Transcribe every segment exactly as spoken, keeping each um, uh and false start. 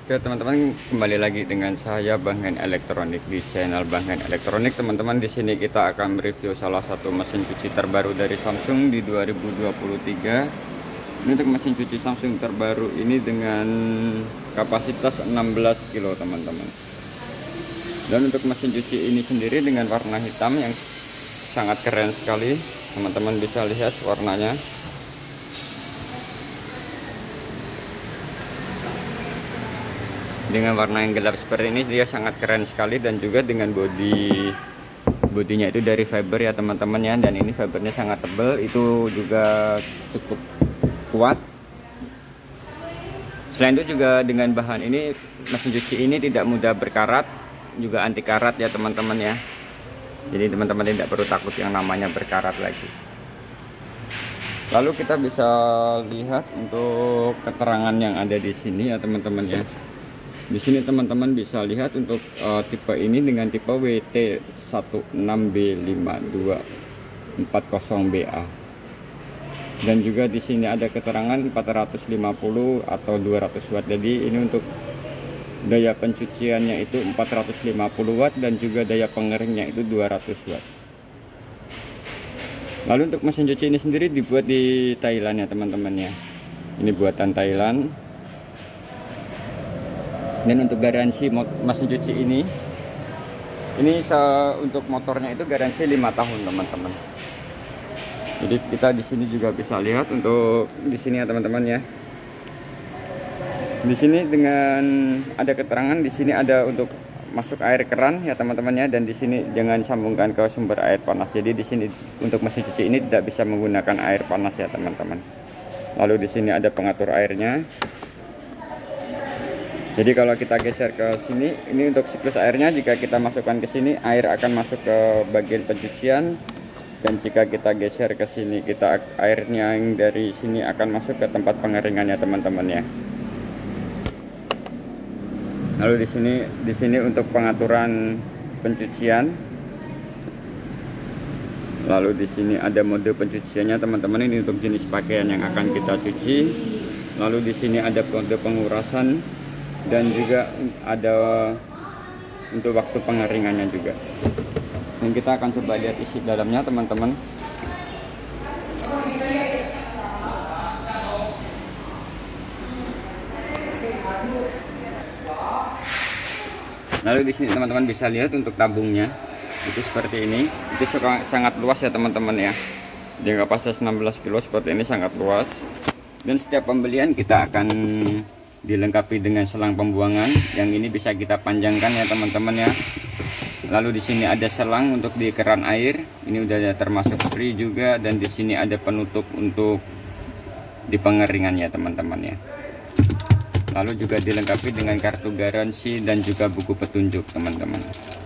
Oke teman-teman, kembali lagi dengan saya Bang Hen Elektronik di channel Bang Hen Elektronik. Teman-teman, di sini kita akan mereview salah satu mesin cuci terbaru dari Samsung di dua ribu dua puluh tiga. Ini untuk mesin cuci Samsung terbaru ini dengan kapasitas enam belas kilo teman-teman. Dan untuk mesin cuci ini sendiri dengan warna hitam yang sangat keren sekali. Teman-teman bisa lihat warnanya. Dengan warna yang gelap seperti ini, dia sangat keren sekali, dan juga dengan body bodinya itu dari fiber ya teman-teman ya, dan ini fibernya sangat tebal, itu juga cukup kuat. Selain itu juga dengan bahan ini, mesin cuci ini tidak mudah berkarat, juga anti karat ya teman-teman ya. Jadi teman-teman tidak perlu takut yang namanya berkarat lagi. Lalu kita bisa lihat untuk keterangan yang ada di sini ya teman-teman ya. Di sini teman-teman bisa lihat untuk uh, tipe ini dengan tipe W T satu enam B lima dua empat nol B A. Dan juga di sini ada keterangan empat ratus lima puluh atau dua ratus watt. Jadi ini untuk daya pencuciannya itu empat ratus lima puluh watt, dan juga daya pengeringnya itu dua ratus watt. Lalu untuk mesin cuci ini sendiri dibuat di Thailand ya teman-teman ya. Ini buatan Thailand. Dan untuk garansi mesin cuci ini, ini untuk motornya itu garansi lima tahun teman-teman. Jadi kita di sini juga bisa lihat untuk di sini ya teman-teman ya. Di sini dengan ada keterangan, di sini ada untuk masuk air keran ya teman-teman ya, dan di sini jangan sambungkan ke sumber air panas. Jadi di sini untuk mesin cuci ini tidak bisa menggunakan air panas ya teman-teman. Lalu di sini ada pengatur airnya. Jadi kalau kita geser ke sini, ini untuk siklus airnya, jika kita masukkan ke sini, air akan masuk ke bagian pencucian. Dan jika kita geser ke sini, kita airnya yang dari sini akan masuk ke tempat pengeringannya teman-teman ya. Lalu di sini di sini untuk pengaturan pencucian. Lalu di sini ada mode pencuciannya teman-teman, ini untuk jenis pakaian yang akan kita cuci. Lalu di sini ada mode pengurasan, dan juga ada untuk waktu pengeringannya juga. Dan kita akan coba lihat isi dalamnya teman-teman. Lalu di sini teman-teman bisa lihat untuk tabungnya itu seperti ini. Itu sangat luas ya teman-teman ya. Dengan kapasitas enam belas kilo seperti ini, sangat luas. Dan setiap pembelian kita akan dilengkapi dengan selang pembuangan, yang ini bisa kita panjangkan ya teman-teman ya. Lalu di sini ada selang untuk di keran air, ini udah termasuk free juga, dan di sini ada penutup untuk di pengeringan ya teman-teman ya. Lalu juga dilengkapi dengan kartu garansi dan juga buku petunjuk teman-teman.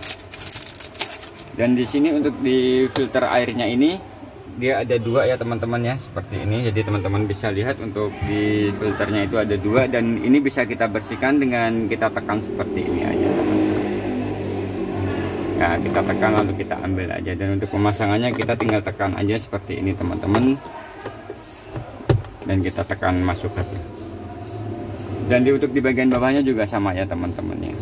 Dan di sini untuk di filter airnya ini dia ada dua ya teman-teman ya, seperti ini. Jadi teman-teman bisa lihat untuk di filternya itu ada dua, dan ini bisa kita bersihkan dengan kita tekan seperti ini aja teman-teman. Nah, kita tekan lalu kita ambil aja, dan untuk pemasangannya kita tinggal tekan aja seperti ini teman-teman, dan kita tekan masuk aja. Dan di untuk di bagian bawahnya juga sama ya teman-teman ya.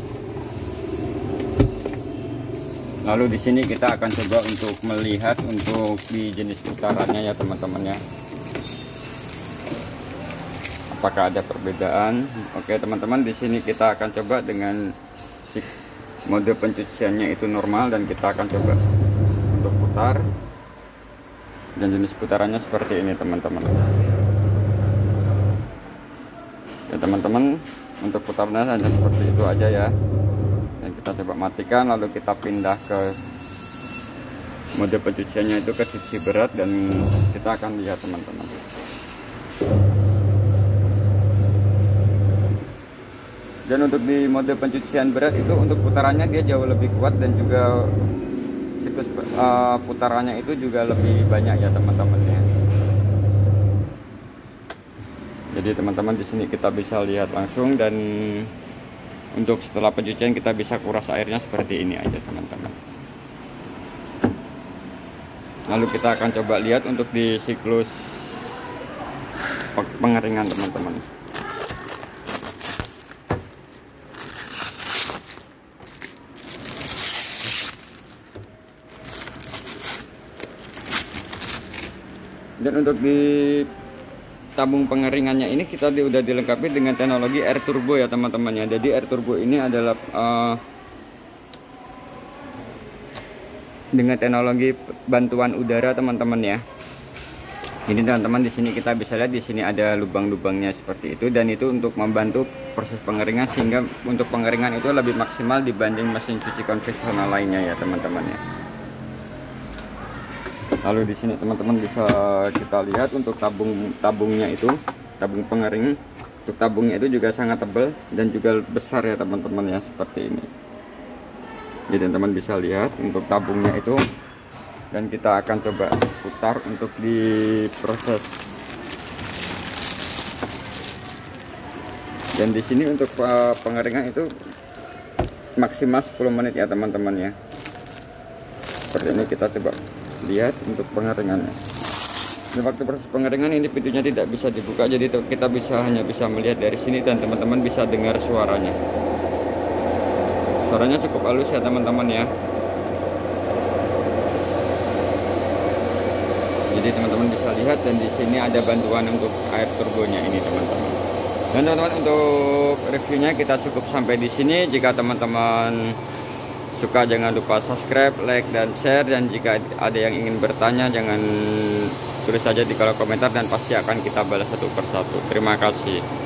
Lalu di sini kita akan coba untuk melihat untuk di jenis putarannya ya teman-teman ya. Apakah ada perbedaan? Oke teman-teman, di sini kita akan coba dengan mode pencuciannya itu normal, dan kita akan coba untuk putar. Dan jenis putarannya seperti ini teman-teman. Ya teman-teman, untuk putarnya hanya seperti itu aja ya. Kita coba matikan, lalu kita pindah ke mode pencuciannya itu ke cuci berat, dan kita akan lihat teman-teman. Dan untuk di mode pencucian berat itu untuk putarannya dia jauh lebih kuat, dan juga siklus uh, putarannya itu juga lebih banyak ya teman-teman ya. Jadi teman-teman di sini kita bisa lihat langsung, dan untuk setelah pencucian kita bisa kuras airnya seperti ini aja teman-teman. Lalu kita akan coba lihat untuk di siklus pengeringan teman-teman. Dan untuk di tabung pengeringannya ini kita di, udah dilengkapi dengan teknologi air turbo ya teman-teman ya. Jadi air turbo ini adalah uh, dengan teknologi bantuan udara teman-teman ya. Jadi teman-teman di sini kita bisa lihat di sini ada lubang-lubangnya seperti itu, dan itu untuk membantu proses pengeringan sehingga untuk pengeringan itu lebih maksimal dibanding mesin cuci konvensional lainnya ya teman-teman ya. Lalu di sini teman-teman bisa kita lihat untuk tabung tabungnya itu, tabung pengering. Untuk tabungnya itu juga sangat tebal dan juga besar ya teman-teman ya, seperti ini. Jadi teman-teman bisa lihat untuk tabungnya itu, dan kita akan coba putar untuk diproses. Dan di sini untuk pengeringan itu maksimal sepuluh menit ya teman-teman ya. Seperti ini kita coba lihat untuk pengeringannya. Di waktu proses pengeringan ini pintunya tidak bisa dibuka, jadi kita bisa hanya bisa melihat dari sini dan teman-teman bisa dengar suaranya. Suaranya cukup halus ya teman-teman ya. Jadi teman-teman bisa lihat, dan di sini ada bantuan untuk air turbonya ini teman-teman. Dan teman-teman untuk reviewnya kita cukup sampai di sini. Jika teman-teman suka jangan lupa subscribe, like, dan share. Dan jika ada yang ingin bertanya jangan tulis saja di kolom komentar dan pasti akan kita balas satu persatu. Terima kasih.